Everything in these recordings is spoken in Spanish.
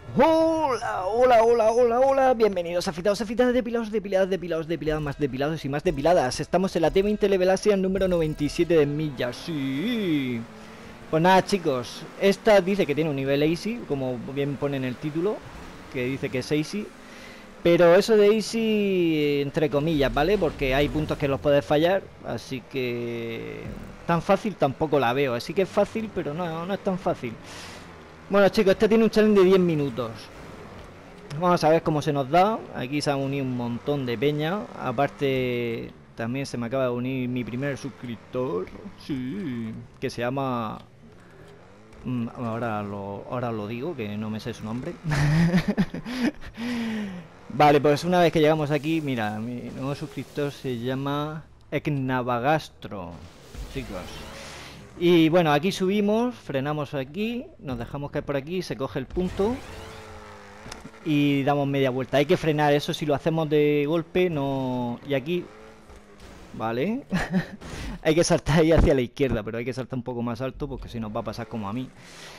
Hola, hola, hola, hola, hola, bienvenidos afitados, afitadas, depilados, depiladas, depilados, depiladas, más depilados y más depiladas. Estamos en la T20 Level Asia número 97 de millas, sí. Pues nada, chicos, esta dice que tiene un nivel easy, como bien pone en el título, que dice que es easy. Pero eso de easy, entre comillas, ¿vale? Porque hay puntos que los puedes fallar, así que tan fácil tampoco la veo. Así que es fácil, pero no es tan fácil. Bueno, chicos, este tiene un challenge de 10 minutos. Vamos a ver cómo se nos da. Aquí se ha unido un montón de peña. Aparte, también se me acaba de unir mi primer suscriptor. Sí. Que se llama... ahora lo digo, que no me sé su nombre. Vale, pues una vez que llegamos aquí, mira, mi nuevo suscriptor se llama Eknavagastro, chicos. Y bueno, aquí subimos, frenamos aquí, nos dejamos caer por aquí, se coge el punto y damos media vuelta. Hay que frenar, eso si lo hacemos de golpe no... Y aquí, vale. Hay que saltar ahí hacia la izquierda, pero hay que saltar un poco más alto porque si nos va a pasar como a mí.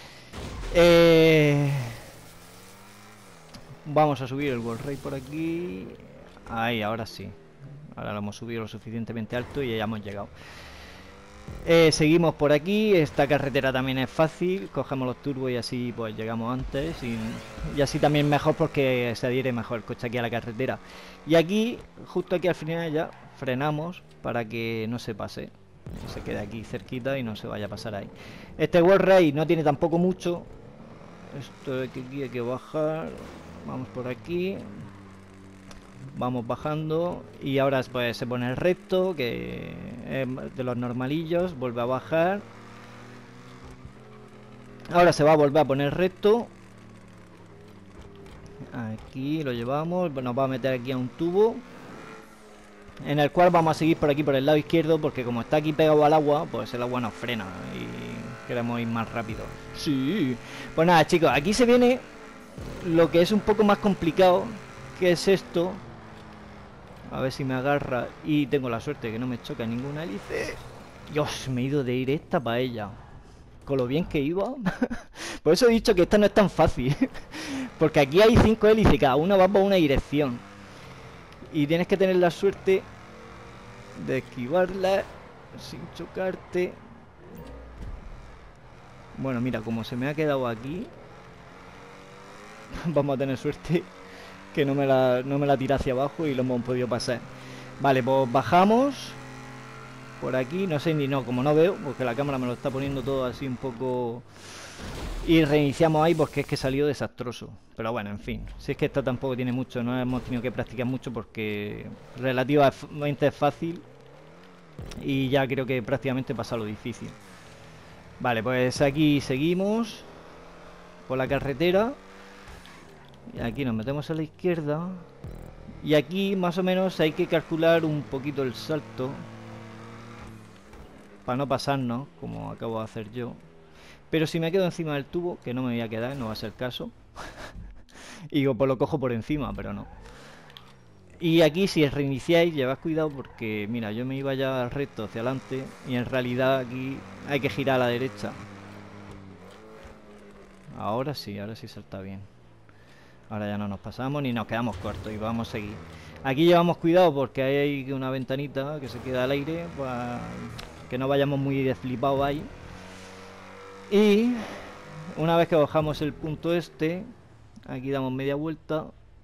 Vamos a subir el World Ray por aquí. Ahí, ahora sí. Ahora lo hemos subido lo suficientemente alto y ya hemos llegado. Seguimos por aquí. Esta carretera también es fácil. Cogemos los turbos y así pues llegamos antes. Y así también mejor porque se adhiere mejor el coche aquí a la carretera. Y aquí, justo aquí al final ya, frenamos para que no se pase. Se quede aquí cerquita y no se vaya a pasar ahí. Este World Ray no tiene tampoco mucho. Esto de aquí hay que bajar. Vamos por aquí. Vamos bajando y ahora pues se pone el recto, que es de los normalillos, vuelve a bajar. Ahora se va a volver a poner recto. Aquí lo llevamos, nos va a meter aquí a un tubo, en el cual vamos a seguir por aquí por el lado izquierdo, porque como está aquí pegado al agua, pues el agua nos frena y queremos ir más rápido. Sí. Pues nada, chicos, aquí se viene lo que es un poco más complicado, que es esto. A ver si me agarra. Y tengo la suerte que no me choca ninguna hélice. Dios, me he ido de ir esta para ella. Con lo bien que iba. Por eso he dicho que esta no es tan fácil. Porque aquí hay 5 hélices, cada una va por una dirección. Y tienes que tener la suerte de esquivarla sin chocarte. Bueno, mira, como se me ha quedado aquí, vamos a tener suerte que no me la tira hacia abajo y lo hemos podido pasar. Vale, pues bajamos por aquí, no sé ni no, como no veo, porque la cámara me lo está poniendo todo así un poco. Y reiniciamos ahí porque es que salió desastroso. Pero bueno, en fin, si es que esta tampoco tiene mucho, no hemos tenido que practicar mucho porque relativamente es fácil. Y ya creo que prácticamente pasa lo difícil. Vale, pues aquí seguimos por la carretera. Y aquí nos metemos a la izquierda. Y aquí más o menos hay que calcular un poquito el salto para no pasarnos, como acabo de hacer yo. Pero si me quedo encima del tubo, que no me voy a quedar, no va a ser caso. Y digo, pues lo cojo por encima, pero no. Y aquí si reiniciáis, llevad cuidado porque, mira, yo me iba ya recto hacia adelante y en realidad aquí hay que girar a la derecha. Ahora sí salta bien. Ahora ya no nos pasamos ni nos quedamos cortos y vamos a seguir. Aquí llevamos cuidado porque hay una ventanita que se queda al aire para que no vayamos muy desflipados ahí. Y una vez que bajamos el punto este, aquí damos media vuelta.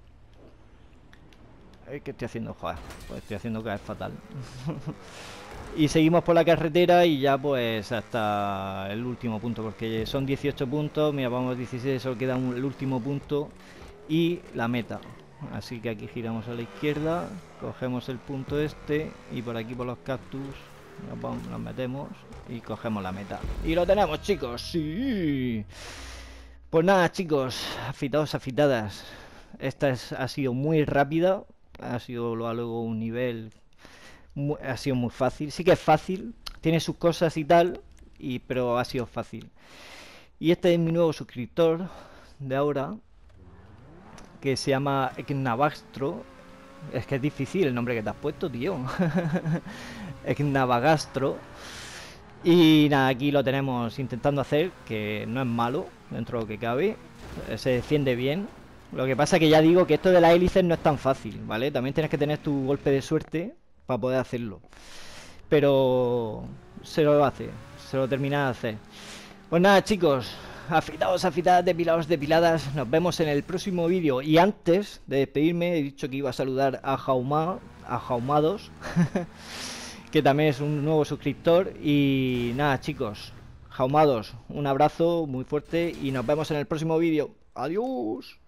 ¿Qué estoy haciendo? Joder, pues estoy haciendo que es fatal. Y seguimos por la carretera y ya pues hasta el último punto, porque son 18 puntos, mira, vamos 16, solo queda el último punto y la meta. Así que aquí giramos a la izquierda, cogemos el punto este y por aquí por los cactus nos metemos y cogemos la meta. Y lo tenemos, chicos, sí. Pues nada, chicos, afitados, afitadas. Ha sido muy rápida, ha sido luego un nivel, ha sido muy fácil. Sí que es fácil, tiene sus cosas y tal, pero ha sido fácil. Y este es mi nuevo suscriptor de ahora, que se llama Eknavagastro. Es que es difícil el nombre que te has puesto, tío. Eknavagastro. Y nada, aquí lo tenemos intentando hacer, que no es malo dentro de lo que cabe. se defiende bien. Lo que pasa que ya digo que esto de las hélices no es tan fácil, ¿vale? También tienes que tener tu golpe de suerte para poder hacerlo. Pero se lo hace, se lo termina de hacer. Pues nada, chicos, afeitados, afeitadas, depilados, depiladas. Nos vemos en el próximo vídeo. Y antes de despedirme, he dicho que iba a saludar a Jaumados, que también es un nuevo suscriptor. Y nada, chicos, Jaumados, un abrazo muy fuerte y nos vemos en el próximo vídeo. Adiós.